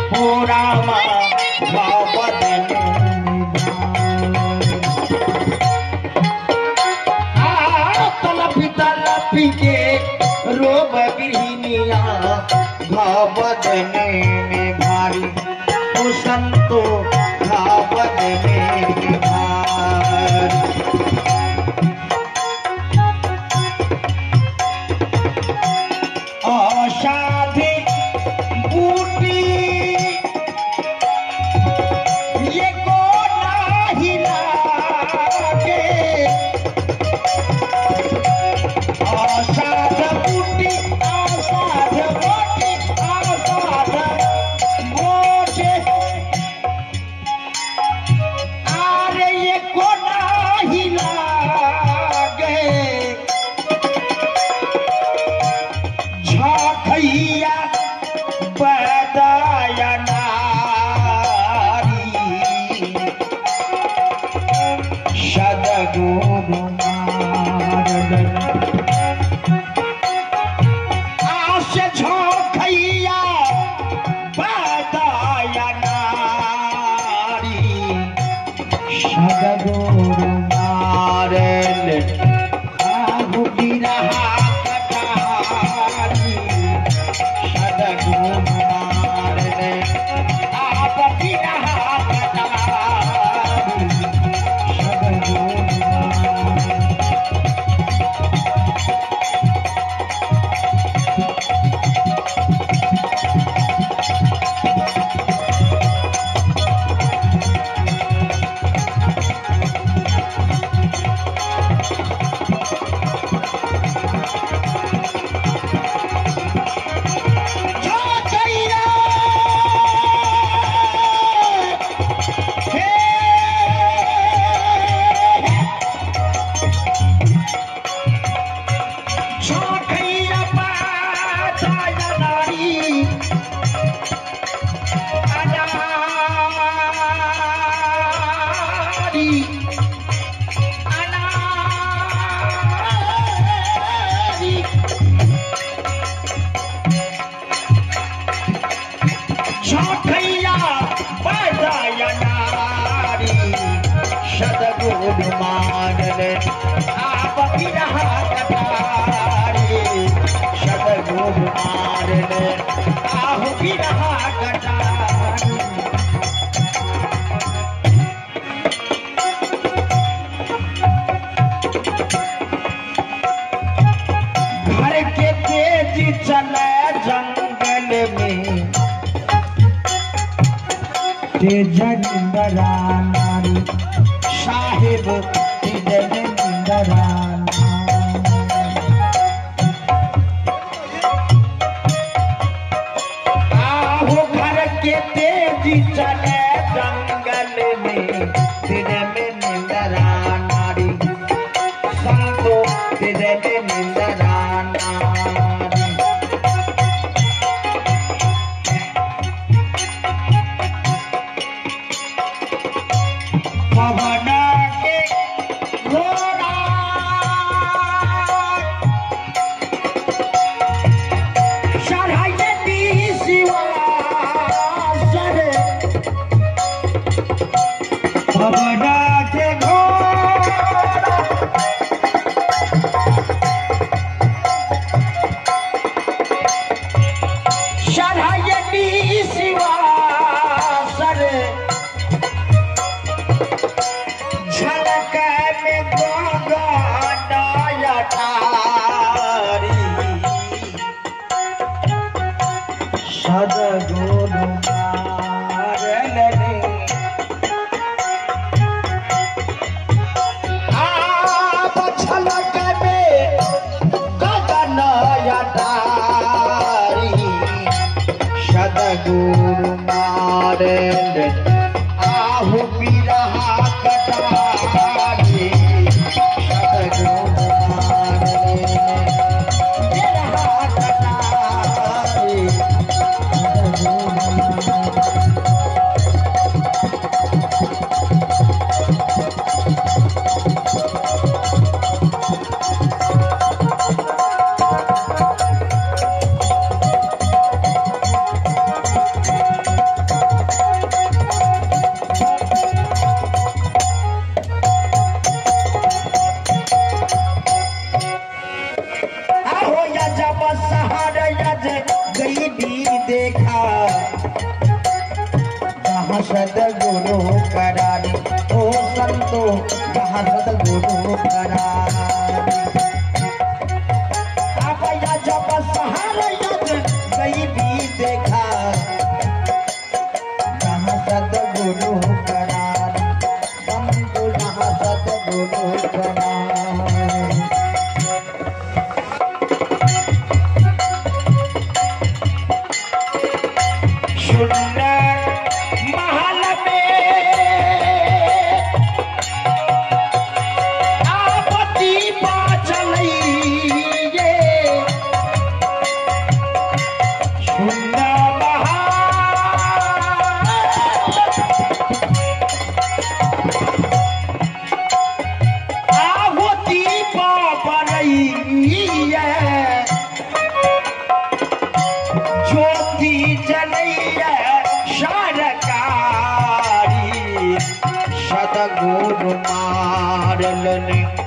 हो रामा बदन तलपी के रोब गृहिणिया बदन में भारी संतो बदन में भारी असाधे बूटी ये को नाही लागे असाध बूटी असाध बूटी असाध बूटी अरे ये को नाही लागे झाखैया बदाया नारी सदगुरु मारन आस झाखैया बदाया नारी सदगुरु मारन आहु बिरहा सदगुरु मारन आप बिरहा कटारी सदगुरु मारन आप बिरहा कटारी घर के तेज चले जंगल में तेज निंदरा नारी साहिब तेज निंदरा आहो घर के तेज चले जंगल में तेज में निंदरा नारी संतो तेज में निंदरा नारी पवन के घोड़ा चढ़ाइए दी शिवा सर पवन के घोड़ा चढ़ाइए दी शिवा सर झलक में गंगा तारी सदगुरु मारन आप झलक में गंगा तारी सदगुरु मारन आहु बिरहा कटारी सदगुरु मारन बिरहा कटारी देखा जहाँ सदगुरु करारी ओ संतो जहाँ सदगुरु करारी अब या जब सहारा यज गई भी देखा जहाँ सदगुरु करारी संतो जहाँ सदगुरु करारी सदगुरु मारलन